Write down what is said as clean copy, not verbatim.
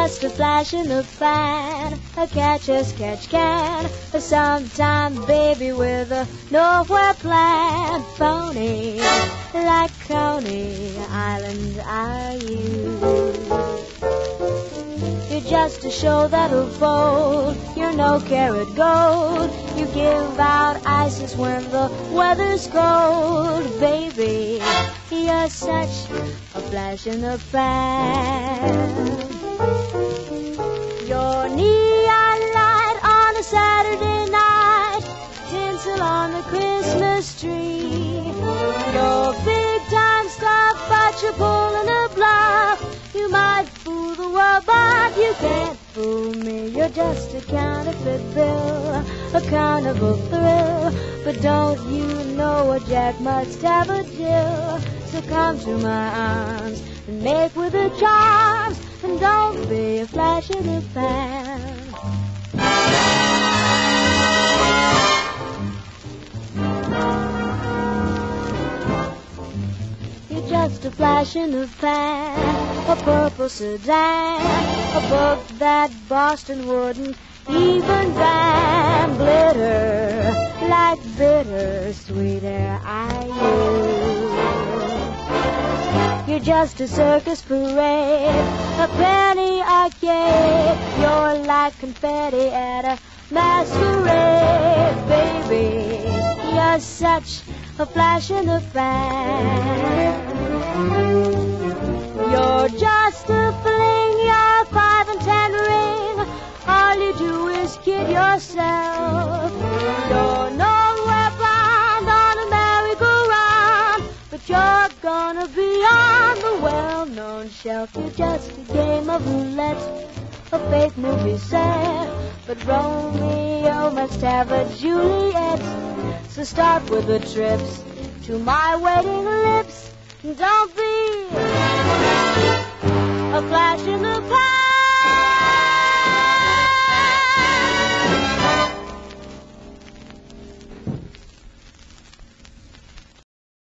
just a flash in the pan, a catch as catch can. Sometime, baby, with a nowhere plan. Phony, like Coney Island are you. You're just a show that'll fold. You're no carat gold. You give out ISIS when the weather's cold. Baby, you're such a flash in the pan. Your neon light on a Saturday night, tinsel on the Christmas tree. You're big time stuff, but you're pulling a bluff. You might fool the world, but you can't fool me. You're just a counterfeit bill, a carnival thrill. But don't you know a jack must have a Jill? So come to my arms and make with the charms, and don't be a flash in the pan. You're just a flash in the pan, a purple sedan, a book that Boston wouldn't even ban. Glitter like bitter sweet air I use. You're just a circus parade, a penny arcade. You're like confetti at a masquerade. Baby, you're such a flash in the pan. You're just a fling, you're a 5 and 10 ring. All you do is kid yourself. You're nowhere bound on a merry-go-round, but you're gonna be on the well-known shelf. You're just a game of roulette, a fake movie set, but Romeo must have a Juliet. So start with the trips to my waiting lips. Don't be